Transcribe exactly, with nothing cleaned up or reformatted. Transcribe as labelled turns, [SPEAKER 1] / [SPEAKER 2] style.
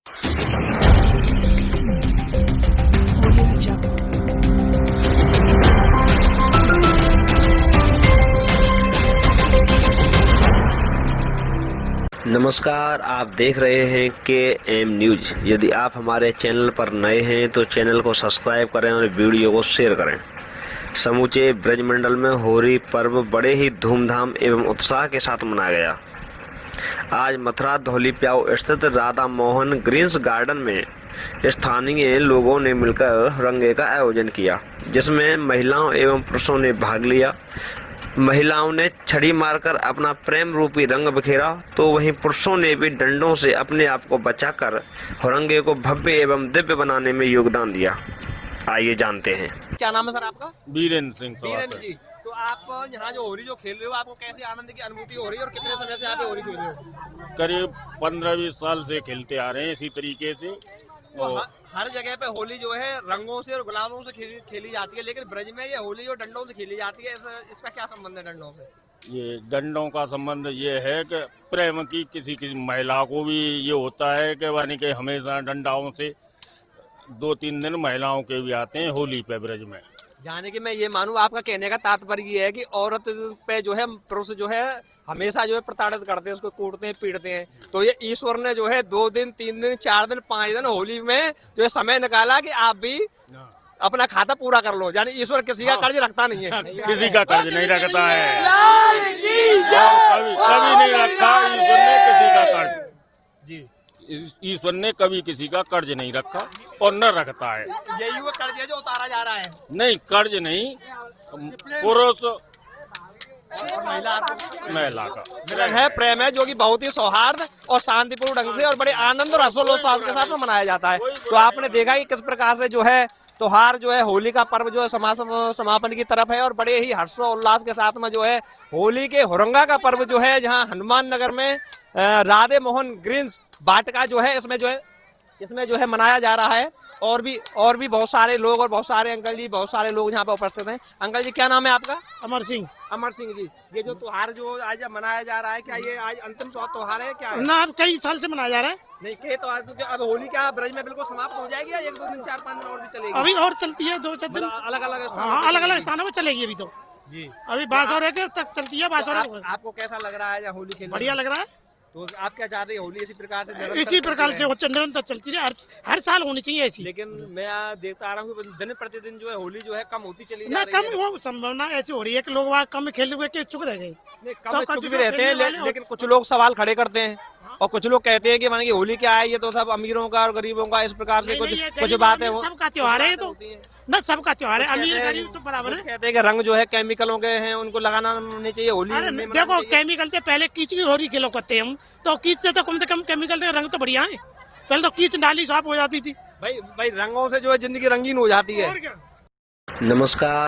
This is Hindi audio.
[SPEAKER 1] नमस्कार, आप देख रहे हैं के एम न्यूज। यदि आप हमारे चैनल पर नए हैं तो चैनल को सब्सक्राइब करें और वीडियो को शेयर करें। समूचे ब्रजमंडल में होली पर्व बड़े ही धूमधाम एवं उत्साह के साथ मनाया गया। आज मथुरा धौली प्याऊ स्थित राधा मोहन ग्रीन्स गार्डन में स्थानीय लोगों ने मिलकर रंगे का आयोजन किया, जिसमें महिलाओं एवं पुरुषों ने भाग लिया। महिलाओं ने छड़ी मारकर अपना प्रेम रूपी रंग बिखेरा, तो वहीं पुरुषों ने भी डंडों से अपने आप को बचाकर होरंगे को भव्य एवं दिव्य बनाने में योगदान दिया। आइए जानते हैं।
[SPEAKER 2] क्या नाम है सर आपका?
[SPEAKER 3] वीरेंद्र सिंह।
[SPEAKER 2] वीरेंद्र जी, तो आप यहाँ जो होली जो खेल रहे हो, आपको कैसे आनंद की अनुभूति हो रही है और कितने समय से आप होली खेल रहे हो?
[SPEAKER 3] करीब पंद्रह बीस साल से खेलते आ रहे हैं इसी तरीके से।
[SPEAKER 2] तो हर जगह पे होली जो है रंगों से और गुलाबों से खेली, खेली जाती है, लेकिन ब्रज में ये होली जो डंडों से खेली जाती है, इस, इसका क्या संबंध है डंडों से?
[SPEAKER 3] ये डंडों का संबंध ये है कि प्रेम की किसी किसी महिला को भी ये होता है कि यानी कि हमेशा डंडाओं से दो तीन दिन महिलाओं के भी आते हैं होली पे ब्रज में।
[SPEAKER 2] जाने कि मैं ये मानूं, आपका कहने का तात्पर्य ये है कि औरत पे जो है पुरुष जो है हमेशा जो है प्रताड़ित करते हैं, उसको कूटते हैं, पीटते हैं। तो ये ईश्वर ने जो है दो दिन तीन दिन चार दिन पाँच दिन होली में जो है समय निकाला कि आप भी अपना खाता पूरा कर लो। यानी ईश्वर किसी का कर्ज रखता नहीं है।
[SPEAKER 3] किसी का कर्ज नहीं रखता है, कभी कभी नहीं रखा ईश्वर ने किसी का कर्ज।
[SPEAKER 2] जी,
[SPEAKER 3] ईश्वर ने कभी किसी का कर्ज नहीं रखा और न रखता है।
[SPEAKER 2] यही वो कर्ज है जो उतारा जा रहा है।
[SPEAKER 3] नहीं, कर्ज नहीं, पुरुष
[SPEAKER 2] और महिला
[SPEAKER 3] महिला का
[SPEAKER 2] मिलन है, प्रेम है, जो कि बहुत ही सौहार्द और शांतिपूर्ण ढंग से और बड़े आनंद और हर्षोल्लास के साथ में मनाया जाता है। तो आपने देखा कि किस प्रकार से जो है त्योहार जो है होली का पर्व जो है समापन की तरफ है और बड़े ही हर्षोल्लास के साथ में जो है होली के होरंगा का पर्व जो है, जहाँ हनुमान नगर में राधे मोहन ग्रीन्स बाटका जो है इसमें जो है इसमें जो है मनाया जा रहा है। और भी और भी बहुत सारे लोग और बहुत सारे अंकल जी, बहुत सारे लोग यहाँ पे उपस्थित हैं। अंकल जी, क्या नाम है आपका?
[SPEAKER 4] अमर सिंह।
[SPEAKER 2] अमर सिंह जी, ये जो त्योहार जो आज मनाया जा रहा है, क्या ये आज अंतिम त्योहार है क्या है?
[SPEAKER 4] ना, अब कई साल से मनाया जा रहा है।
[SPEAKER 2] नहीं के तो आज तो अब होली क्या ब्रज में बिल्कुल समाप्त हो जाएगी या एक दो दिन चार पाँच दिन और भी चलेगी?
[SPEAKER 4] अभी और चलती है, दो चार दिन
[SPEAKER 2] अलग अलग
[SPEAKER 4] अलग अलग स्थानों में चलेगी अभी तो।
[SPEAKER 2] जी,
[SPEAKER 4] अभी बासौरे के तक चलती है। बासौरे
[SPEAKER 2] तो आपको कैसा लग रहा है होली खेलने?
[SPEAKER 4] बढ़िया लग रहा है।
[SPEAKER 2] तो आप क्या चाहते हैं, होली इसी प्रकार से
[SPEAKER 4] इसी प्रकार से निरंतर चलती है, हर, हर साल होनी चाहिए ऐसी।
[SPEAKER 2] लेकिन मैं देखता आ रहा हूँ दिन प्रतिदिन जो है होली जो है कम होती चली जा
[SPEAKER 4] ना,
[SPEAKER 2] रही है।
[SPEAKER 4] कम वो संभावना ऐसी हो रही है कि लोग वहाँ कम खेलने हुए के इच्छुक रह गए।
[SPEAKER 2] कम इच्छुक भी रहते हैं, ले, लेकिन कुछ लोग सवाल खड़े करते हैं और कुछ लोग कहते हैं कि माने कि होली क्या है, ये तो सब अमीरों का और गरीबों का, इस प्रकार से कुछ कुछ बातें हो।
[SPEAKER 4] सबका त्योहार है तो ना, सबका त्योहार है, अमीर गरीब सब बराबर है।
[SPEAKER 2] कहते हैं कि रंग जो है केमिकलों के हैं, उनको लगाना नहीं चाहिए होली में।
[SPEAKER 4] देखो, केमिकल से पहले कीच की होली खेलो करते हम, तो कीच से तो कम से कम केमिकल के रंग तो बढ़िया है। पहले तो कीच डाली साफ हो जाती थी।
[SPEAKER 2] भाई भाई रंगों से जो है जिंदगी रंगीन हो जाती है।
[SPEAKER 1] नमस्कार।